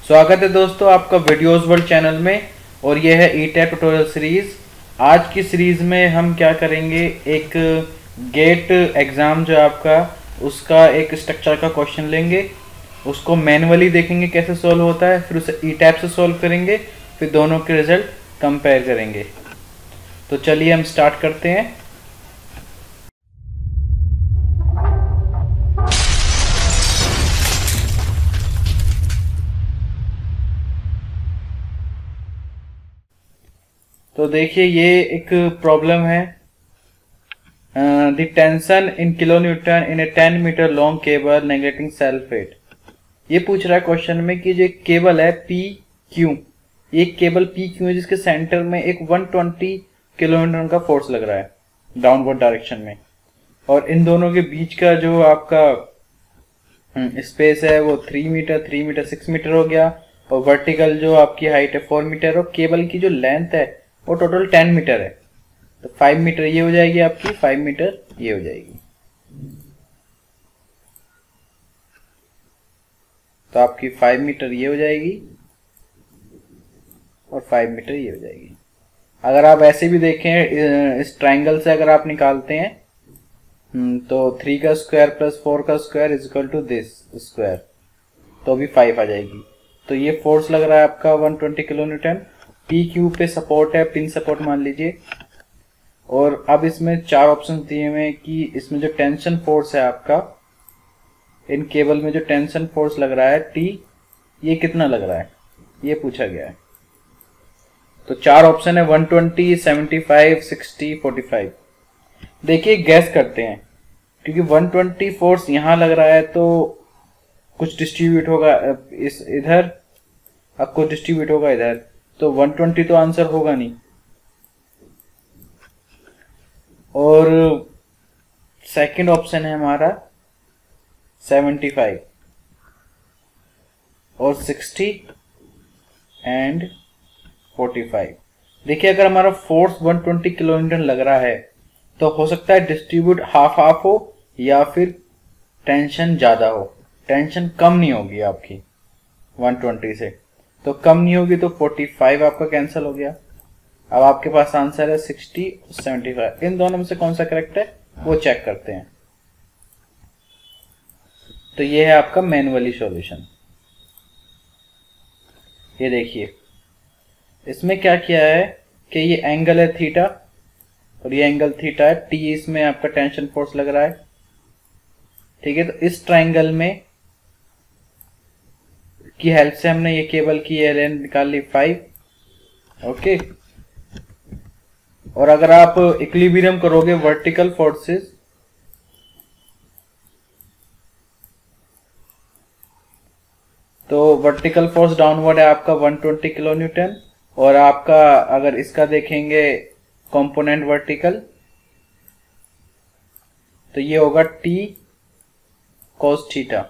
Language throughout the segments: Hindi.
स्वागत है दोस्तों आपका वीडियोस वर्ल्ड चैनल में। और यह है ई-टैब ट्यूटोरियल सीरीज। आज की सीरीज में हम क्या करेंगे, एक गेट एग्ज़ाम जो है आपका, उसका एक स्ट्रक्चर का क्वेश्चन लेंगे, उसको मैनुअली देखेंगे कैसे सॉल्व होता है, फिर उसे ई-टैब से सॉल्व करेंगे, फिर दोनों के रिजल्ट कंपेयर करेंगे। तो चलिए हम स्टार्ट करते हैं। तो देखिए ये एक प्रॉब्लम है। The tension in kilo newton in a 10 metre long cable neglecting self weight. ये पूछ रहा है क्वेश्चन में कि जो केबल है पी क्यू, ये केबल पी क्यू है जिसके सेंटर में एक 120 किलोमीटर का फोर्स लग रहा है डाउनवर्ड डायरेक्शन में, और इन दोनों के बीच का जो आपका स्पेस है वो 3 मीटर 3 मीटर 6 मीटर हो गया, और वर्टिकल जो आपकी हाइट है 4 मीटर, और केबल की जो लेंथ है वो टोटल 10 मीटर है। तो 5 मीटर ये हो जाएगी आपकी, 5 मीटर ये हो जाएगी। तो आपकी 5 मीटर ये हो जाएगी और 5 मीटर ये हो जाएगी। अगर आप ऐसे भी देखें, इस ट्राइंगल से अगर आप निकालते हैं तो 3 का स्क्वायर प्लस 4 का square is equal to this square, तो भी 5 आ जाएगी। तो ये फोर्स लग रहा है आपका 120 किलो न्यूटन। पी क्यू पे सपोर्ट है, पिन सपोर्ट मान लीजिए। और अब इसमें 4 ऑप्शन दिए हुए हैं कि इसमें जो टेंशन फोर्स है आपका, इन केबल में जो टेंशन फोर्स लग रहा है टी, ये कितना लग रहा है, ये पूछा गया है। तो 4 ऑप्शन है 120, 75, 60, 45। देखिए गैस करते हैं, क्योंकि 120 फोर्स यहां लग रहा है तो कुछ डिस्ट्रीब्यूट होगा इस इधर, अब कुछ डिस्ट्रीब्यूट होगा इधर, तो 120 तो आंसर होगा नहीं। और सेकंड ऑप्शन है हमारा 75 और 60 एंड 45। देखिए अगर हमारा फोर्स 120 किलो न्यूटन लग रहा है तो हो सकता है डिस्ट्रीब्यूट हाफ हाफ हो, या फिर टेंशन ज्यादा हो। टेंशन कम नहीं होगी आपकी 120 से, तो कम नहीं होगी तो 45 आपका कैंसिल हो गया। अब आपके पास आंसर है 60 और 75। इन दोनों में से कौन सा करेक्ट है वो चेक करते हैं। तो ये है आपका मैनुअली सॉल्यूशन। ये देखिए इसमें क्या किया है कि ये एंगल है थीटा और ये एंगल थीटा है, टी इसमें आपका टेंशन फोर्स लग रहा है, ठीक है। तो इस ट्राइंगल में की हेल्प से हमने ये केबल की ये लेंथ निकाल ली 5, ओके। और अगर आप इक्विलिब्रियम करोगे वर्टिकल फोर्सेस, तो वर्टिकल फोर्स डाउनवर्ड है आपका 120 किलो न्यूटन, और आपका अगर इसका देखेंगे कंपोनेंट वर्टिकल, तो ये होगा टी कोस थीटा।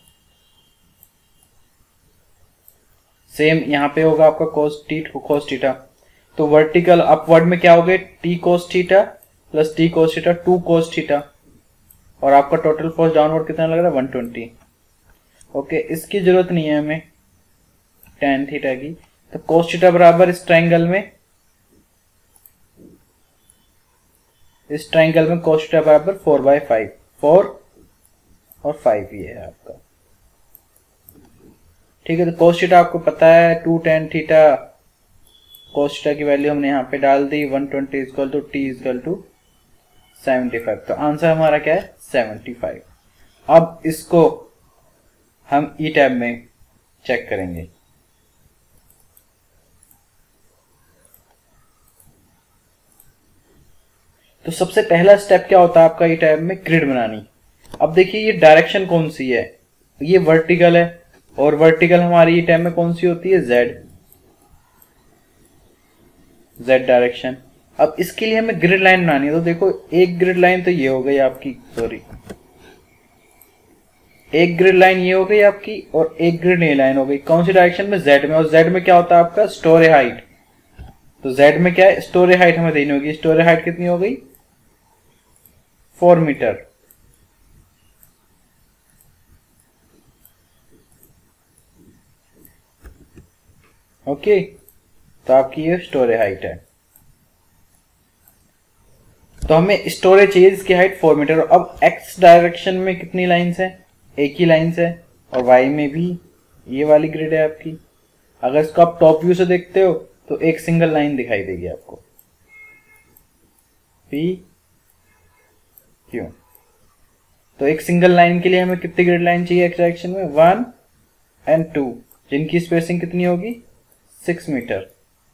सेम यहां पे होगा आपका कोस थीटा। तो वर्टिकल अपवर्ड में क्या हो गए, T cos theta plus T cos theta 2 cos theta, और आपका टोटल फोर्स डाउनवर्ड कितना लग रहा है 120, ओके। इसकी जरूरत नहीं है हमें tan थीटा की। तो कोस थीटा बराबर इस ट्राइंगल में कोस थीटा बराबर 4/5, 4 और 5 ये है आपका, ठीक है। तो कोस थीटा आपको पता है 2 tan थीटा, कोस थीटा की वैल्यू हमने यहाँ पे डाल दी 120 equal to T equal to 75। तो आंसर हमारा क्या है 75। अब इसको हम ई टैब में चेक करेंगे। तो सबसे पहला स्टेप क्या होता है आपका ई टैब में, ग्रिड बनानी। अब देखिए ये डायरेक्शन कौन सी है, ये वर्टिकल है, और वर्टिकल हमारी ई टैब में कौन सी होती है, जेड डायरेक्शन। अब इसके लिए हमें ग्रिड लाइन बनानी है। तो देखो एक ग्रिड लाइन तो ये हो गई आपकी, सॉरी, एक ग्रिड लाइन ये हो गई आपकी, और एक ग्रिड ये लाइन हो गई। कौन सी डायरेक्शन में, जेड में। और जेड में क्या होता है आपका, स्टोरे हाइट। तो जेड में क्या है, स्टोरे हाइट हमें देनी होगी। स्टोरे हाइट कितनी हो गई, 4 मीटर। ओके, तो आपकी ये स्टोरेज हाइट है। तो हमें स्टोरेज चाहिए जिसकी हाइट 4 मीटर। अब एक्स डायरेक्शन में कितनी लाइंस है? एक ही लाइंस है, और वाई में भी ये वाली ग्रिड है आपकी। अगर इसको आप टॉप व्यू से देखते हो तो एक सिंगल लाइन दिखाई देगी आपको, पी क्यू। तो एक सिंगल लाइन के लिए हमें कितनी ग्रिड लाइन चाहिए एक्स डायरेक्शन में? 1 एंड 2, जिनकी स्पेसिंग कितनी होगी? 6 मीटर।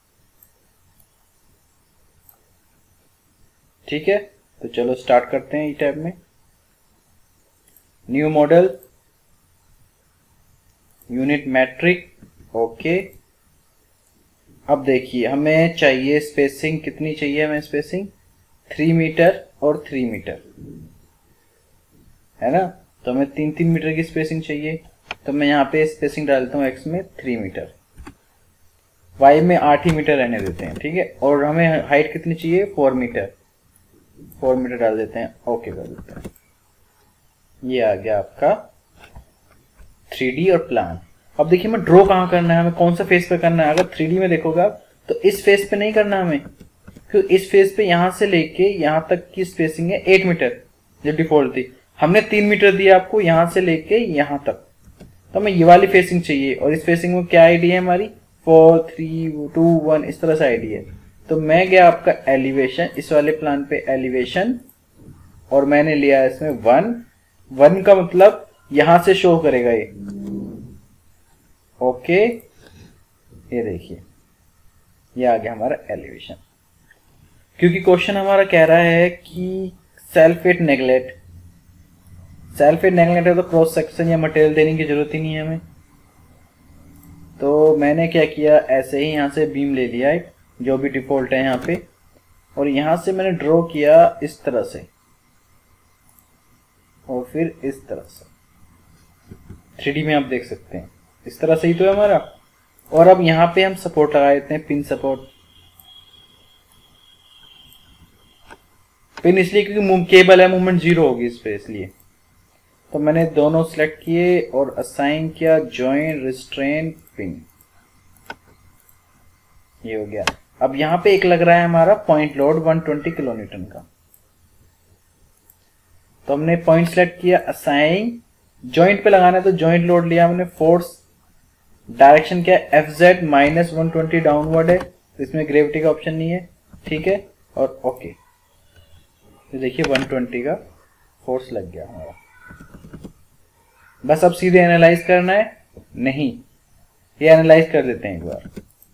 ठीक है, तो चलो स्टार्ट करते हैं ई टैब में। New model, unit metric, okay. अब देखिए हमें चाहिए स्पेसिंग, कितनी चाहिए हमें स्पेसिंग? 3 मीटर और 3 मीटर, है ना। तो हमें 3-3 मीटर की स्पेसिंग चाहिए। तो मैं यहाँ पे स्पेसिंग डालता हूँ एक्स में 3 मीटर, वाई में 8 ही मीटर रहने देते हैं, ठीक है। और हमें हाइट कितनी चाहिए? 4 मीटर, 4 मीटर डाल देते हैं, ओके कर देते हैं। ये आ गया आपका 3D और प्लान। अब देखिए मैं ड्रॉ कहाँ करना है, हमें कौन सा फेस पे करना है। अगर 3D में देखोगे आप तो इस फेस पे नहीं करना हमें, क्योंकि इस फेस पे यहाँ से लेके यहाँ तक की स्पेसिंग है 8 मीटर जो डिफॉल्ट थी। हमने 3 मीटर दिया आपको यहाँ से लेके यहाँ तक, तो हमें ये वाली फेसिंग चाहिए। और इस फेसिंग में क्या आईडी है हमारी? 4 3 2 1, इस तरह से आईडी है। तो मैं गया आपका एलिवेशन, इस वाले प्लान पे एलिवेशन, और मैंने लिया इसमें 1 का मतलब यहां से शो करेगा ये, ओके। ये देखिए ये आ गया हमारा एलिवेशन, क्योंकि क्वेश्चन हमारा कह रहा है कि सल्फेट नेगलेक्ट, सल्फेट नेगलेक्ट है तो क्रॉस सेक्शन या मटेरियल देने की जरूरत ही नहीं है हमें। तो मैंने क्या किया, ऐसे ही यहाँ से बीम ले लिया एक, जो भी डिफॉल्ट है यहाँ पे, और यहाँ से मैंने ड्रॉ किया इस तरह से, और फिर इस तरह से। 3D में आप देख सकते हैं इस तरह से ही तो है हमारा। और अब यहाँ पे हम सपोर्ट लगा देते हैं, पिन सपोर्ट। पिन इसलिए क्योंकि केबल है, मूवमेंट 0 होगी इस पे, इसलिए। तो मैंने दोनों सिलेक्ट किए और असाइन किया जॉइन रिस्ट्रेन पिन, ये हो गया। अब यहाँ पे एक लग रहा है हमारा पॉइंट लोड 120 किलो न्यूटन का। तो हमने पॉइंट सेलेक्ट किया, असाइन जॉइंट पे लगाना है तो जॉइंट लोड लिया हमने। फोर्स डायरेक्शन क्या है? FZ -120 डाउनवर्ड है, तो इसमें ग्रेविटी का ऑप्शन नहीं है, ठीक है। और ओके, तो देखिए 120 का फोर्स लग गया हमारा। बस अब सीधे एनालाइज करना है? नहीं, ये एनालाइज कर लेते हैं एक बार।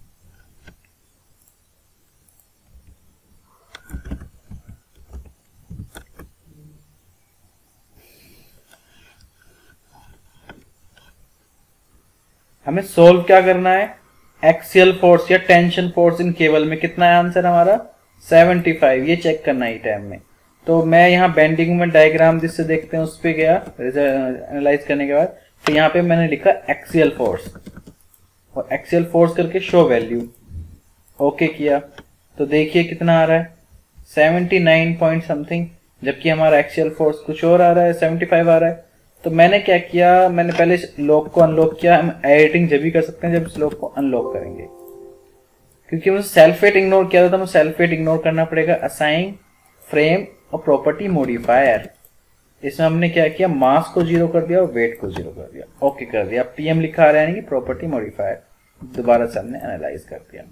हमें सोल्व क्या करना है? एक्सियल फोर्स या टेंशन फोर्स इन केबल में कितना है आंसर हमारा? 75, ये चेक करना है टाइम में। तो मैं यहाँ बेंडिंग मोमेंट डायग्राम जिससे देखते हैं उस पर गया एनालाइज करने के बाद। तो यहाँ पे मैंने लिखा एक्सियल फोर्स, और एक्सियल फोर्स करके शो वैल्यू, ओके किया। तो देखिए कितना आ रहा है? 79 पॉइंट समथिंग, जबकि हमारा एक्सियल फोर्स कुछ और आ रहा है, 75 आ रहा है। तो मैंने क्या किया, मैंने पहले इस लॉक को अनलॉक किया। हम एडिटिंग जब भी कर सकते हैं जब इस लॉक को अनलॉक करेंगे, क्योंकि मुझे सल्फेट इग्नोर किया था, तो मुझे सल्फेट इग्नोर करना पड़ेगा। असाइन फ्रेम और प्रॉपर्टी मॉडिफायर, इसमें हमने क्या किया, मास को 0 कर दिया और वेट को 0 कर दिया, ओके कर दिया। PM लिखा आ रहा है, यानी कि प्रॉपर्टी मॉडिफायर। दोबारा से हमने एनालाइज कर दिया।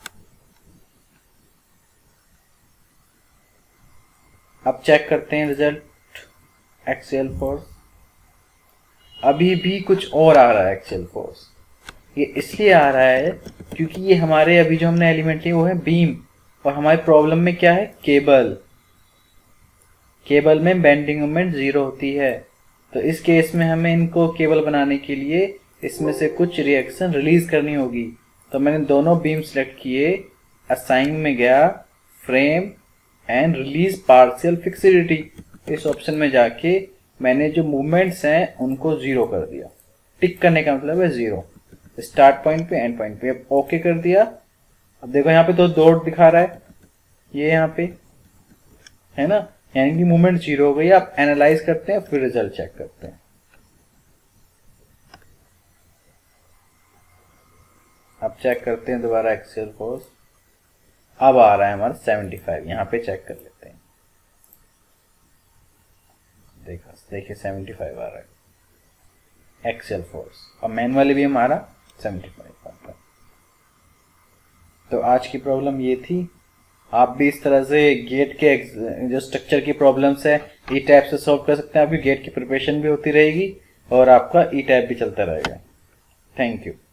अब चेक करते हैं रिजल्ट। एक्सियल फोर्स अभी भी कुछ और आ रहा है। एक्सियल फोर्स ये इसलिए आ रहा है क्योंकि ये हमारे अभी जो हमने एलिमेंट लिए वो है बीम, और हमारी प्रॉब्लम में क्या है, केबल। केबल में बेंडिंग मोमेंट 0 होती है। तो इस केस में हमें इनको केबल बनाने के लिए इसमें से कुछ रिएक्शन रिलीज करनी होगी। तो मैंने दोनों बीम सेलेक्ट किए, असाइन में गया, frame end release partial fixity, इस ऑप्शन में जाके मैंने जो मूवमेंट्स हैं उनको 0 कर दिया। टिक करने का मतलब है 0, स्टार्ट पॉइंट पे एंड पॉइंट पे। अब ओके कर दिया। अब देखो यहाँ पे तो डॉट दिखा रहा है, ये यहाँ पे है ना, यानी कि मूवमेंट 0 हो गई। आप एनालाइज करते हैं फिर रिजल्ट चेक करते हैं। अब चेक करते हैं दोबारा एक्सियल फोर्स। अब आ रहा है हमारा 75, यहाँ पे चेक कर लेते हैं। देखिए 75 आ रहा है एक्सियल फोर्स, और मैनुअली भी हमारा 75 आता है। तो आज की प्रॉब्लम ये थी। आप भी इस तरह से गेट के जो स्ट्रक्चर की प्रॉब्लम्स है ई टाइप से सॉल्व कर सकते हैं। आपकी गेट की प्रिपरेशन भी होती रहेगी और आपका ई टाइप भी चलता रहेगा। Thank you.